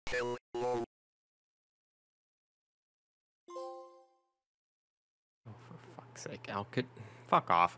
Oh, for fuck's sake, Alkid. Fuck off.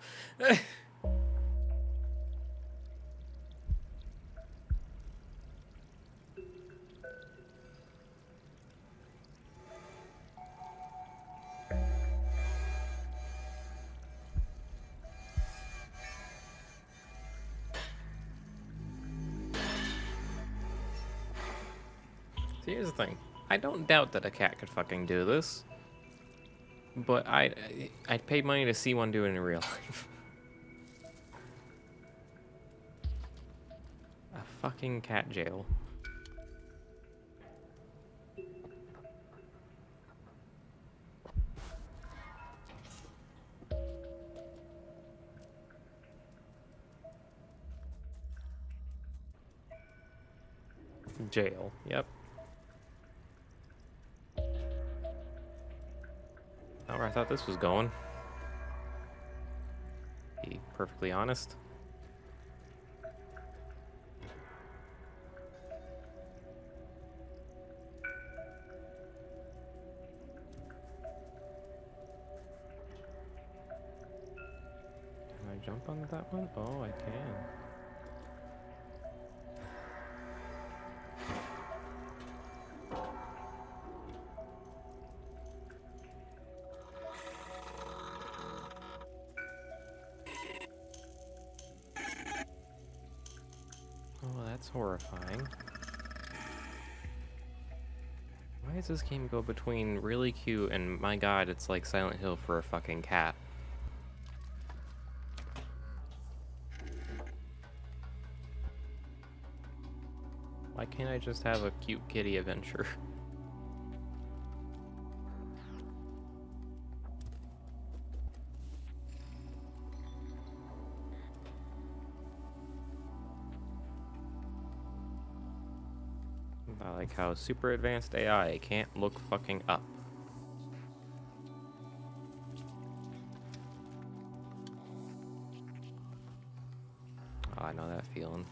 See, here's the thing. I don't doubt that a cat could fucking do this. But I'd pay money to see one do it in real life. A fucking cat jail. Jail, yep. Not where I thought this was going. Be perfectly honest. Can I jump on that one? Oh, I can. Oh, that's horrifying. Why does this game go between really cute and my god, it's like Silent Hill for a fucking cat? Why can't I just have a cute kitty adventure? I like how super advanced AI can't look fucking up. Oh, I know that feeling.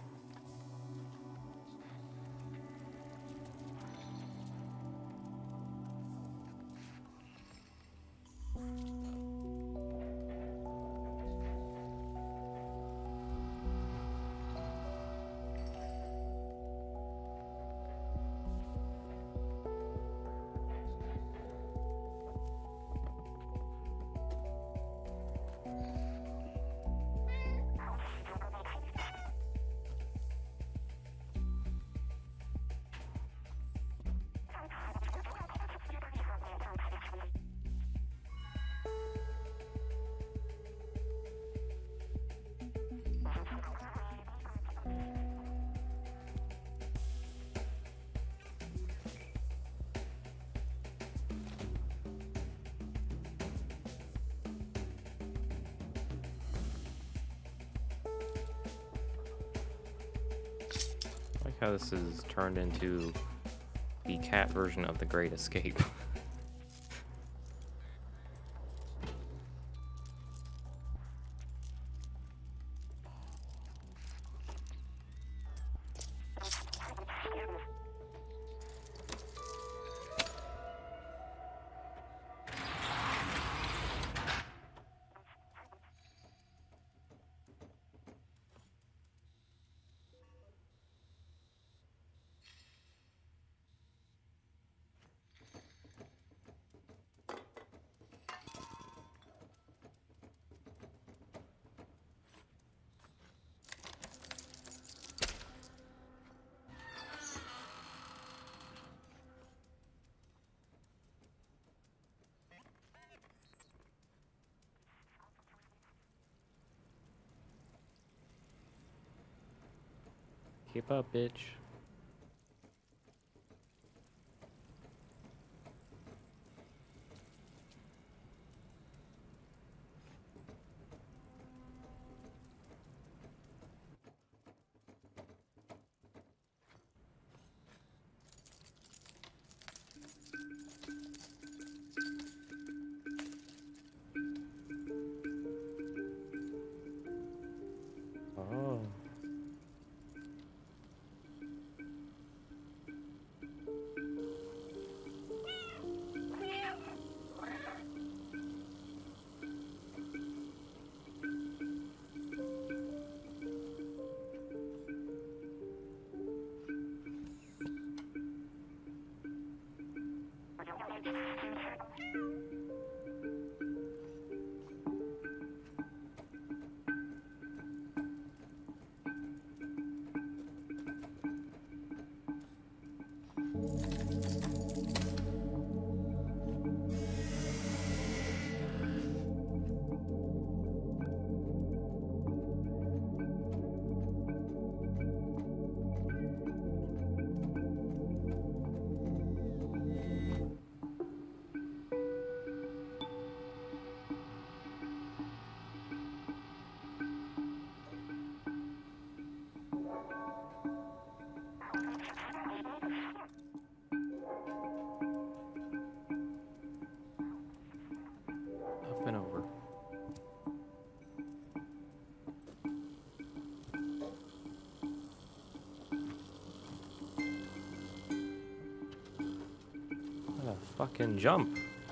I like how this is turned into the cat version of The Great Escape. Keep up, bitch. Oh. Up and over. What a fucking jump.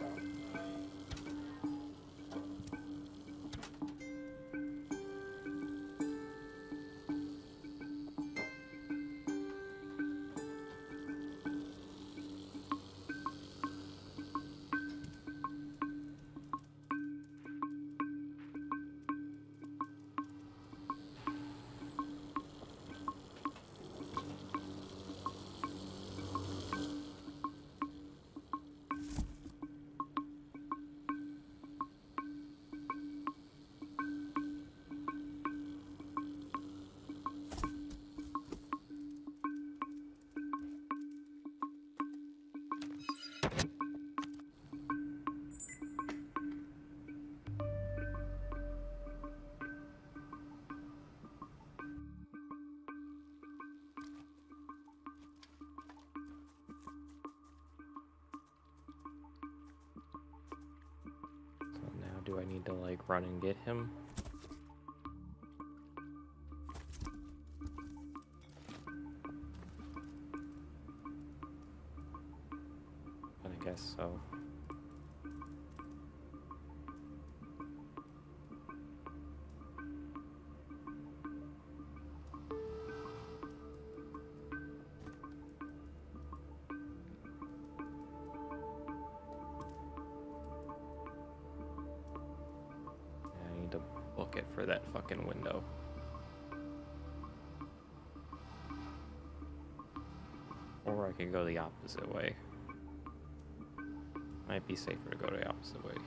Do I need to, like, run and get him? I guess so. Book it for that fucking window. Or I could go the opposite way. Might be safer to go the opposite way.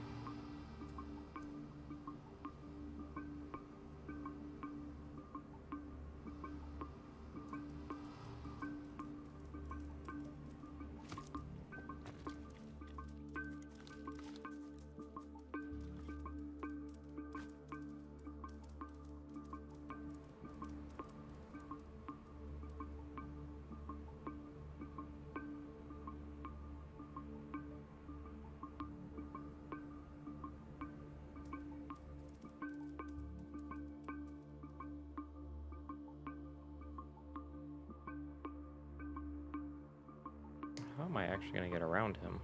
How am I actually gonna get around him?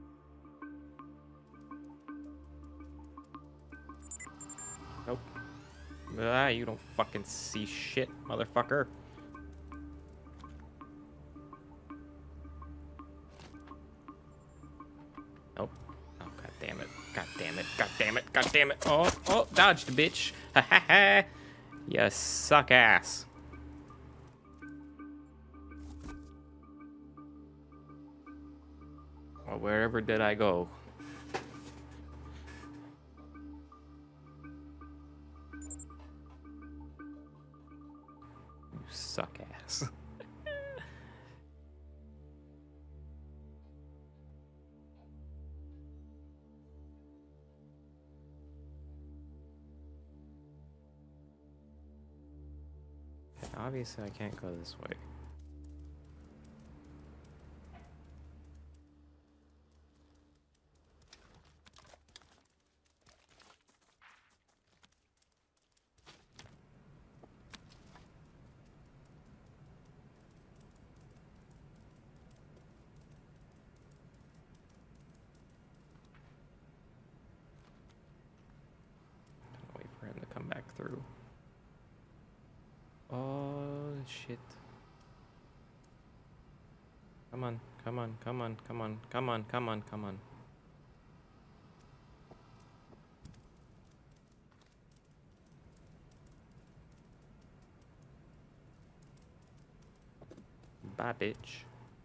Nope. Ah, you don't fucking see shit, motherfucker. Nope. Oh, god damn it. God damn it. God damn it. God damn it. Oh, oh, dodged, bitch. Ha ha ha. You suck ass. Well, wherever did I go? You suck ass. Obviously, I can't go this way. Wait for him to come back through. Oh, shit. Come on, come on, come on, come on, come on, come on, come on. Bye, bitch.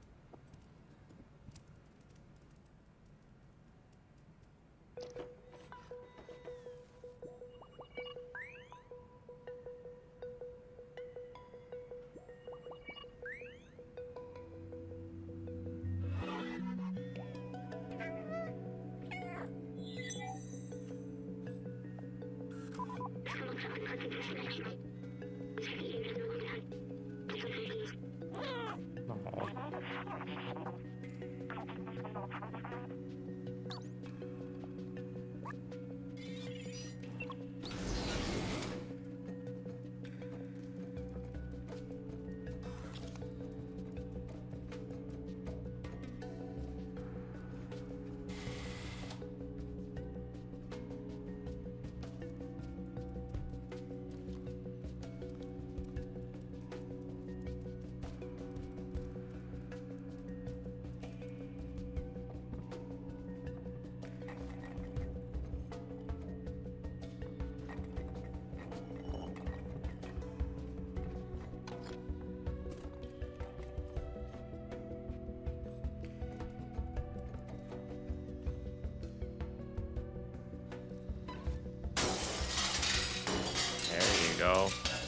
There you go.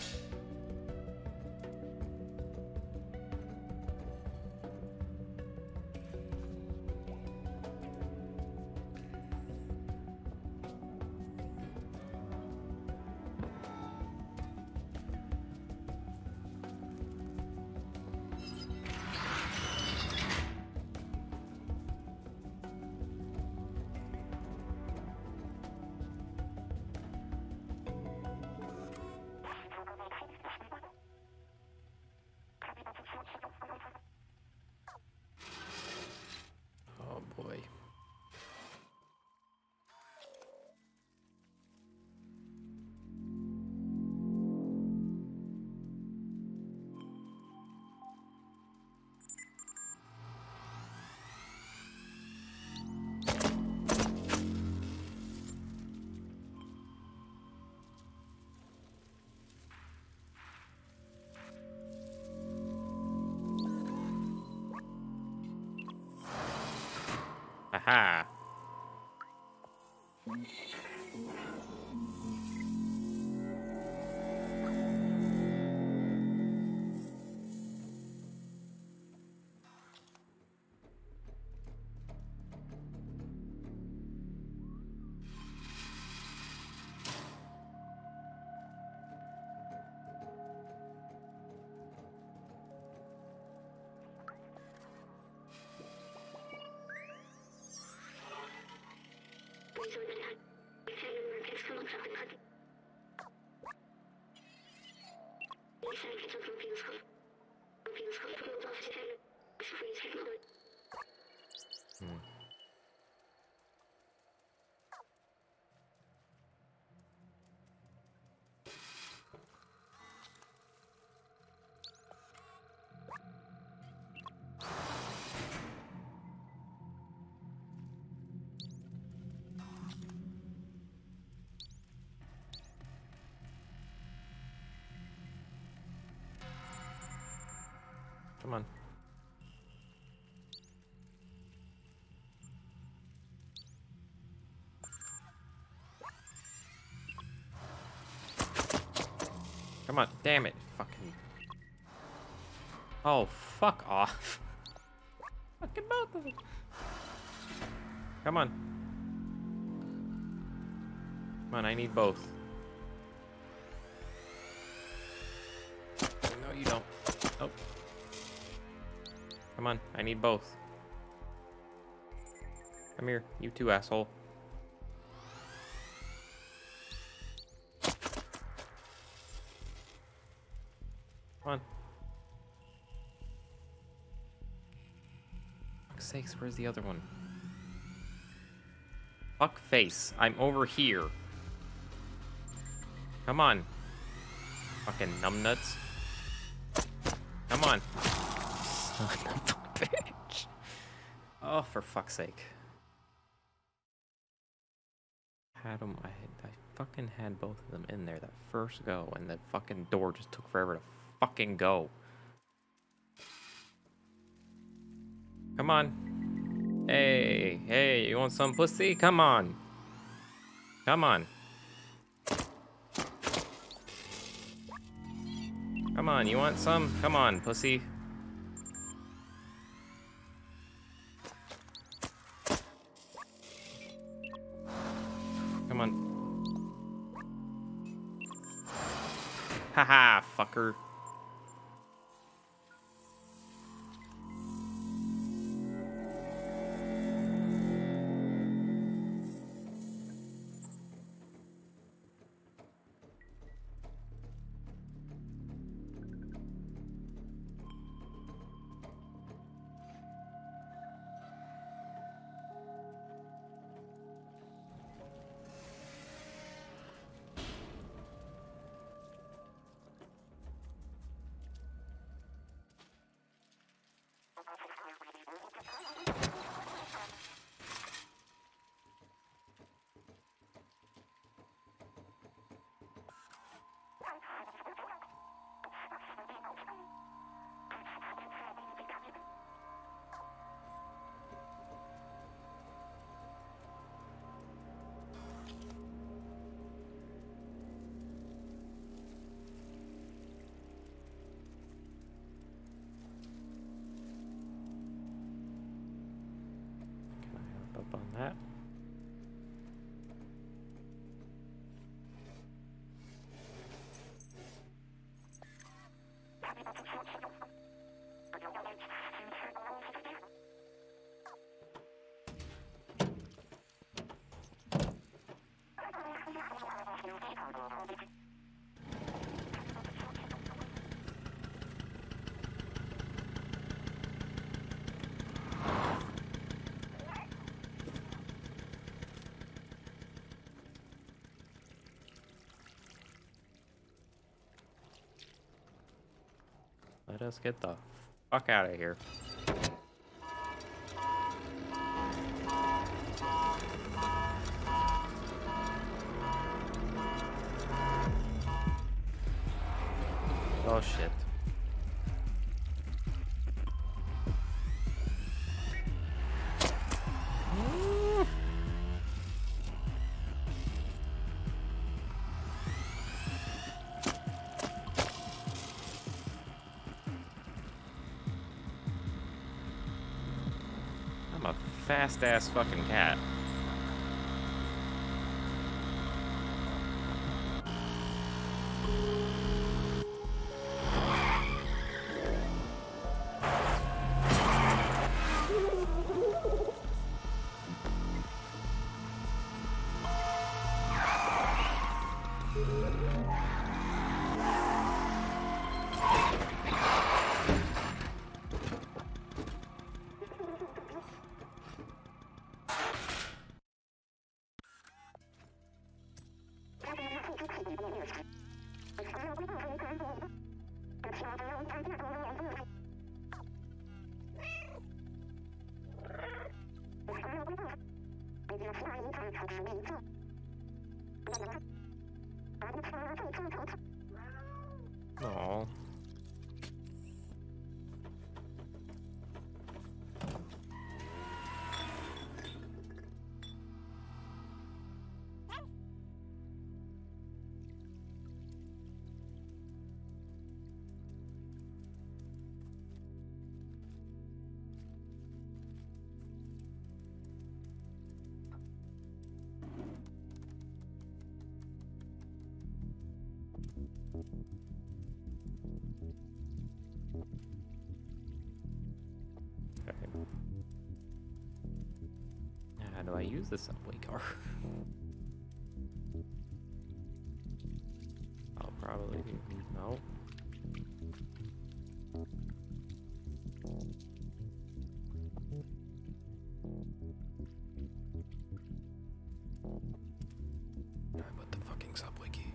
Oh boy. Aha. Hmm. Come on. Come on. Damn it. Fucking. Oh, fuck off. Fucking both of them. Come on. Come on, I need both. No, you don't. Nope. Come on, I need both. Come here, you too, asshole. Come on. Fuck's sakes, where's the other one? Fuck face, I'm over here. Come on. Fucking numbnuts. Come on. Son of a bitch. Oh, for fuck's sake. Had them, I fucking had both of them in there that first go, and the fucking door just took forever to fucking go. Come on. Hey, hey, you want some pussy? Come on. Come on. Come on, you want some? Come on, pussy. Come on. Haha, fucker. Can I hop up on that? Let us get the fuck out of here. Oh shit. I'm a fast ass fucking cat. Oh. Okay. How do I use the subway car? I'll probably no. I put the fucking subway key.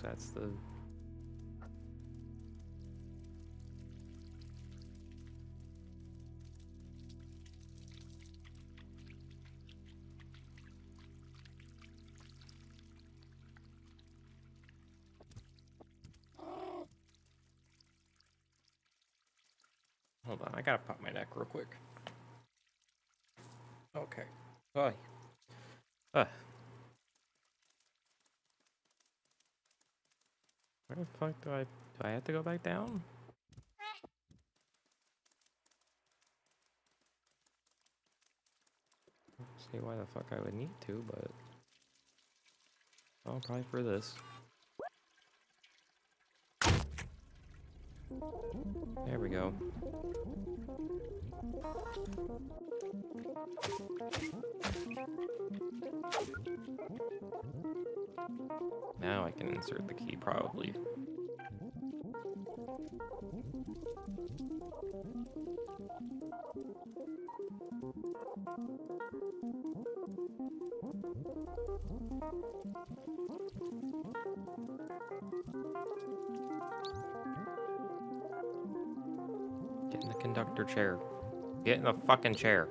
that's the... Hold on, I gotta pop my neck real quick. Okay. Oh. Where the fuck do I have to go back down? I don't see why the fuck I would need to, but... Oh, probably for this. There we go. Now I can insert the key, probably. Get in the conductor chair. Get in the fucking chair.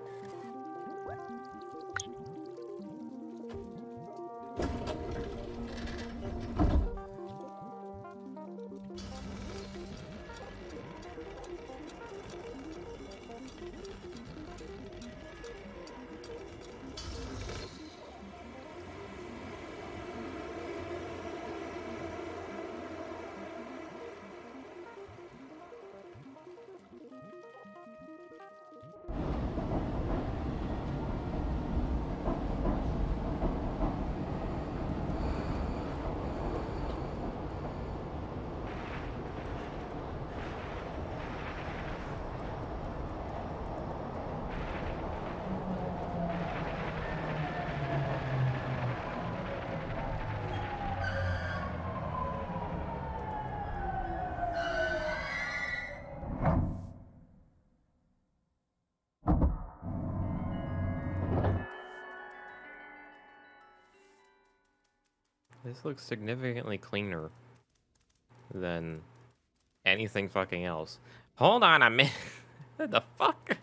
This looks significantly cleaner than anything fucking else. Hold on a minute. What the fuck?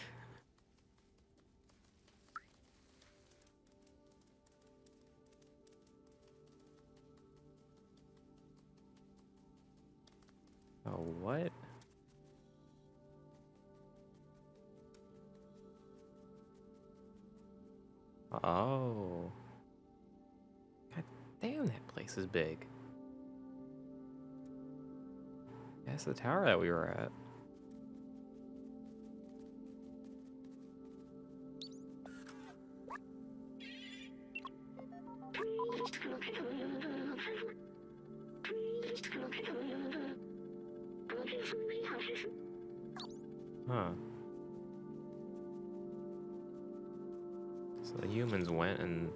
Oh, what? Oh. God damn, that place is big. That's the tower that we were at. Huh. So the humans went and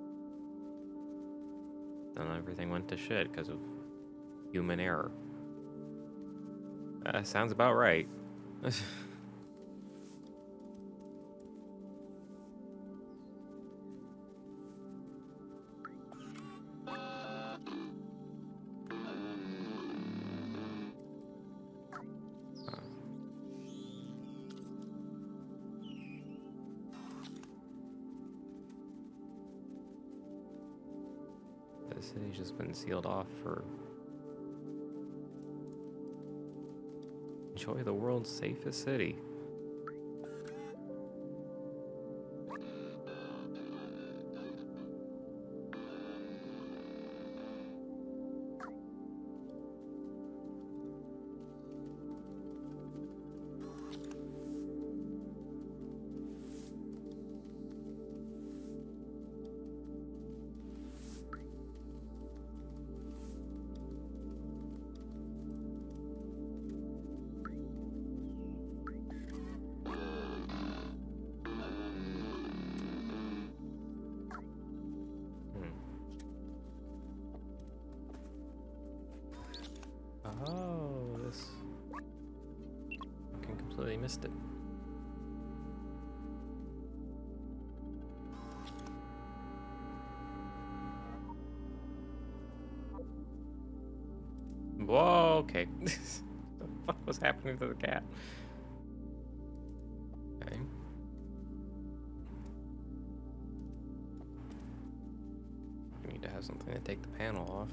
then everything went to shit because of human error. Sounds about right. The city's just been sealed off for... Enjoy the world's safest city. Oh, this... I completely missed it. Whoa, okay. The fuck was happening to the cat? Okay. I need to have something to take the panel off.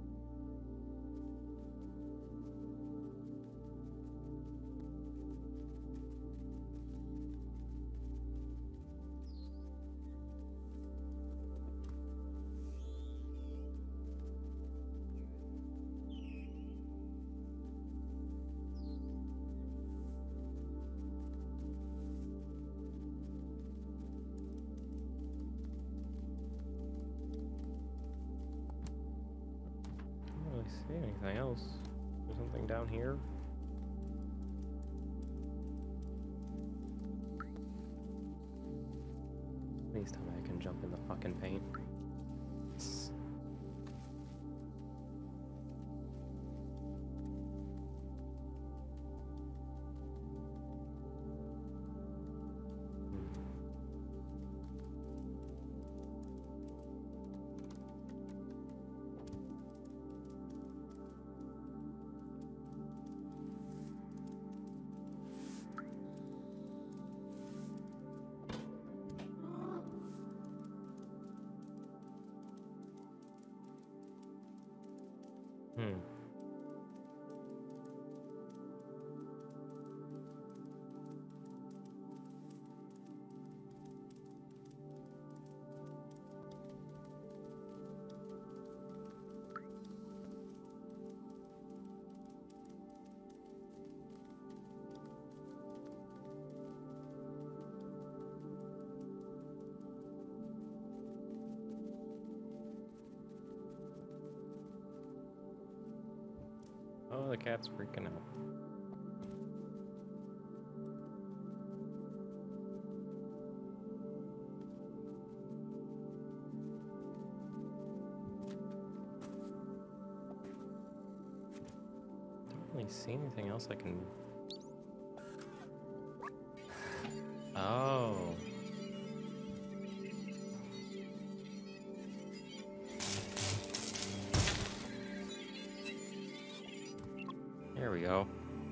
See anything else? There's something down here. Please tell me I can jump in the fucking paint. Hmm. Oh, the cat's freaking out. Don't really see anything else I can... Oh. There we go.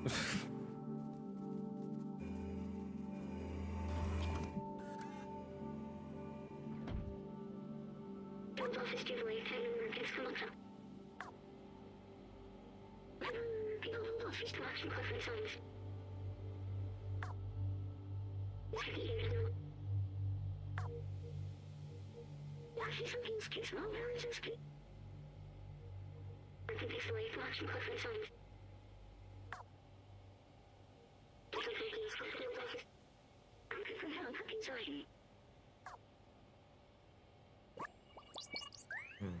Hmm.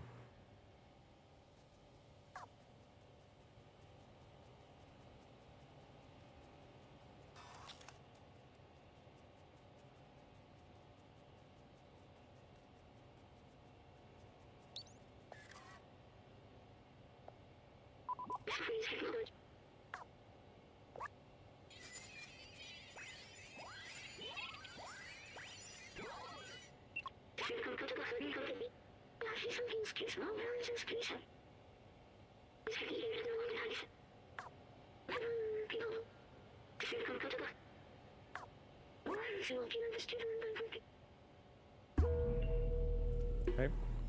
Okay.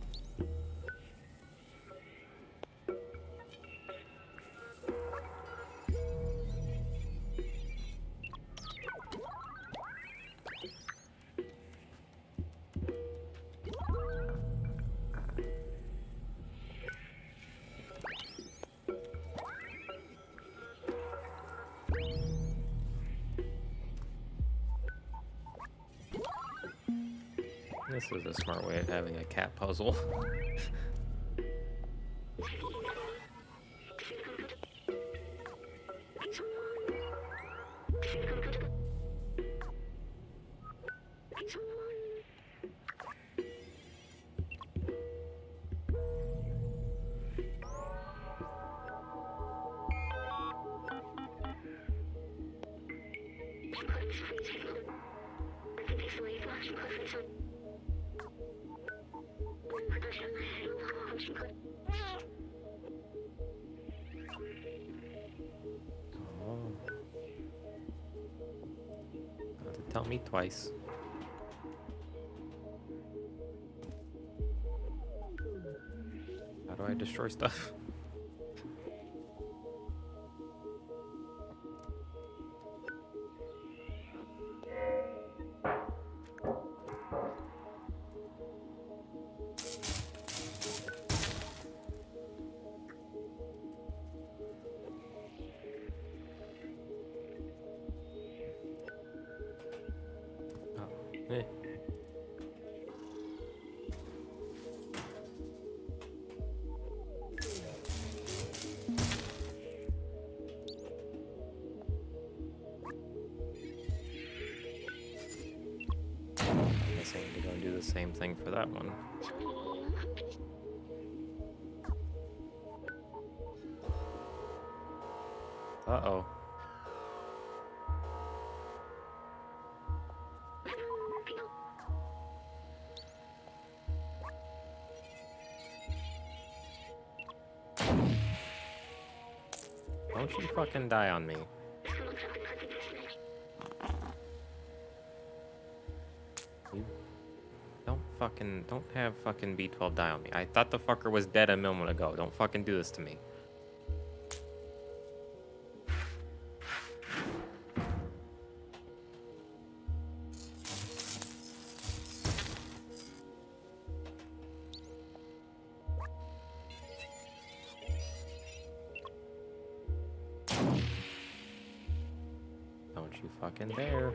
This is a smart way of having a cat puzzle. tell me twice. How do I destroy stuff? Oh, eh. I guess I need to go and do the same thing for that one. Uh-oh. Don't you fucking die on me. You don't have fucking B12 die on me. I thought the fucker was dead a moment ago. Don't fucking do this to me. Don't you fucking dare.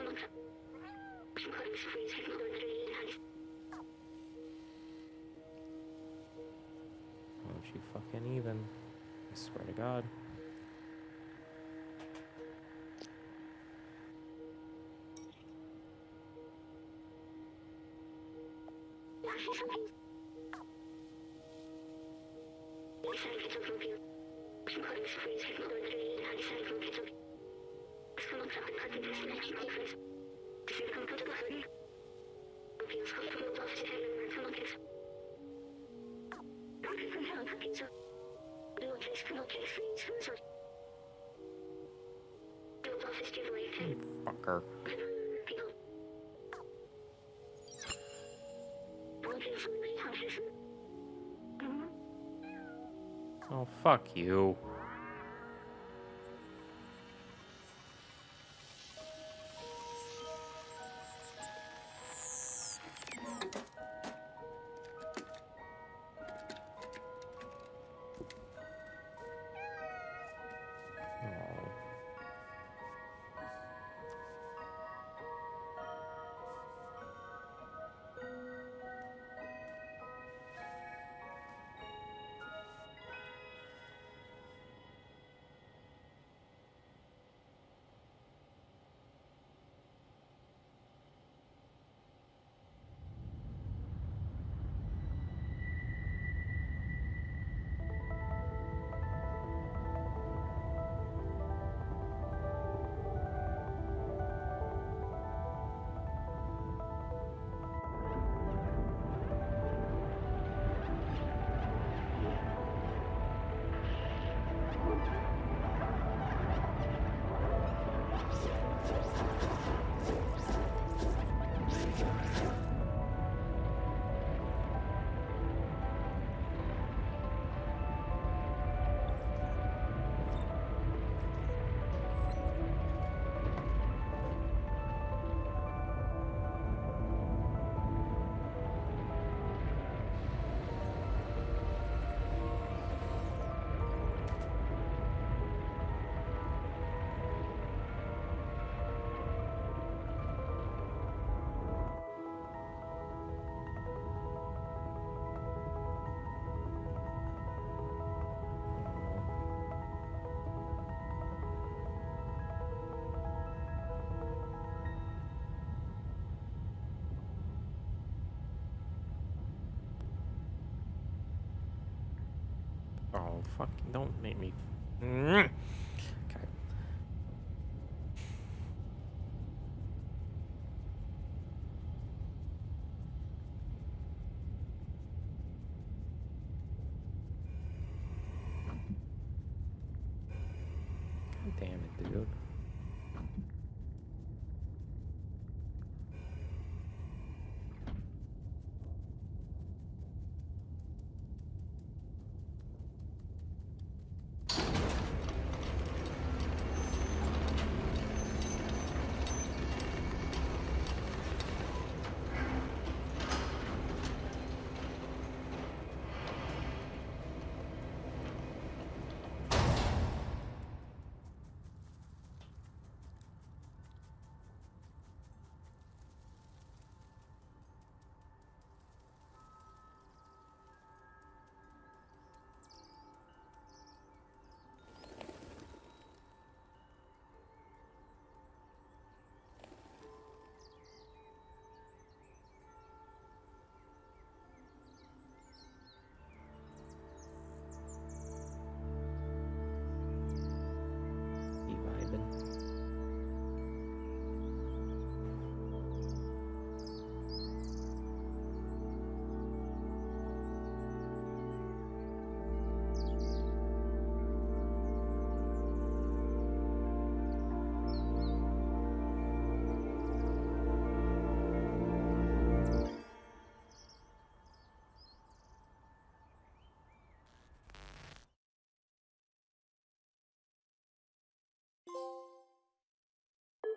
Don't you fucking even. I swear to God. You fucker. Oh, fuck you. Oh, fucking don't make me. Okay. God damn it, dude.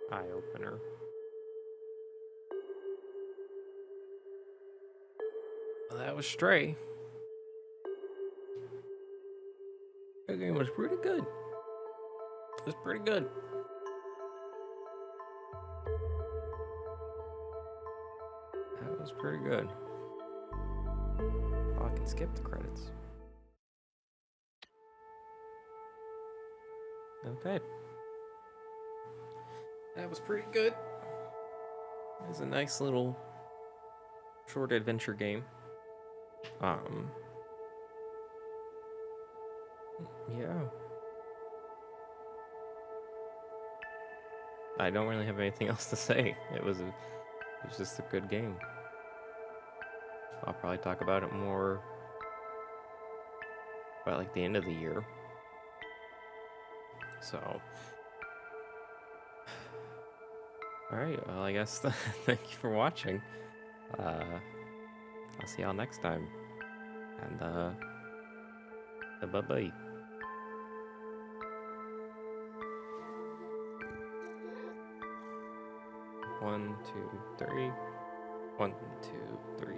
eye opener. Well, that was Stray. That game was pretty good. It was pretty good. That was pretty good. Oh, I can skip the credits. Okay. That was pretty good. It was a nice little short adventure game. Yeah. I don't really have anything else to say. It was just a good game. I'll probably talk about it more by like the end of the year. So, all right. Well, I guess thank you for watching. I'll see y'all next time. And bye bye. 1, 2, 3. 1, 2, 3.